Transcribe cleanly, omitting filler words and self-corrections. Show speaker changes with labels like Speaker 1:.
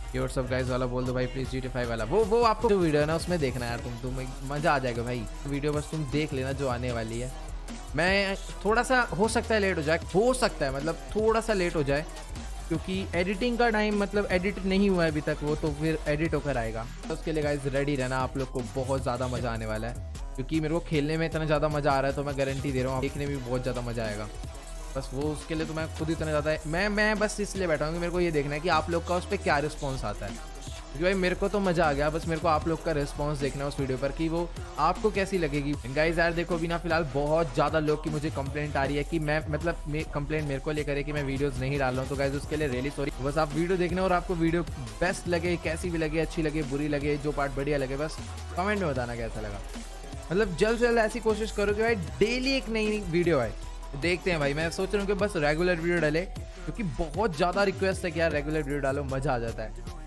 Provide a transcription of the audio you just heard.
Speaker 1: ये और सब गाइस वाला बोल दो भाई प्लीज, GTA 5 वाला वो आपको जो वीडियो है ना उसमें देखना यार, तुम मजा आ जाएगा भाई। वीडियो बस तुम देख लेना जो आने वाली है। मैं थोड़ा सा हो सकता है लेट हो जाए, हो सकता है मतलब थोड़ा सा लेट हो जाए, क्योंकि एडिटिंग का टाइम मतलब एडिट नहीं हुआ है अभी तक वो, तो फिर एडिट होकर आएगा। तो उसके लिए गाइस रेडी रहना, आप लोग को बहुत ज़्यादा मज़ा आने वाला है, क्योंकि मेरे को खेलने में इतना ज़्यादा मज़ा आ रहा है, तो मैं गारंटी दे रहा हूँ देखने में भी बहुत ज़्यादा मज़ा आएगा। बस वो उसके लिए तो मैं खुद इतना ज़्यादा मैं बस इसलिए बैठा हूँ कि मेरे को ये देखना है कि आप लोग का उस पर क्या रिस्पॉन्स आता है, क्योंकि भाई मेरे को तो मज़ा आ गया, बस मेरे को आप लोग का रिस्पांस देखना है उस वीडियो पर कि वो आपको कैसी लगेगी। गाइस यार देखो अभी ना फिलहाल बहुत ज़्यादा लोग की मुझे कंप्लेंट आ रही है कि मैं मतलब कंप्लेंट मेरे को लेकर है कि मैं वीडियोस नहीं डाल रहा हूँ, तो गाइस उसके लिए रियली सॉरी। बस आप वीडियो देखना और आपको वीडियो बेस्ट लगे, कैसी भी लगे, अच्छी लगे, बुरी लगे, जो पार्ट बढ़िया लगे, बस कमेंट में बताना कैसा लगा। मतलब जल्द से जल्द ऐसी कोशिश करो कि भाई डेली एक नई वीडियो आए। देखते हैं भाई, मैं सोच रहा हूँ कि बस रेगुलर वीडियो डाले, क्योंकि बहुत ज़्यादा रिक्वेस्ट है कि यार रेगुलर वीडियो डालो, मज़ा आ जाता है।